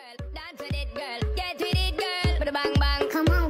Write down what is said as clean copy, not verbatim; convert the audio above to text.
Dance with it, girl. Get with it, girl. Bang bang. Come on.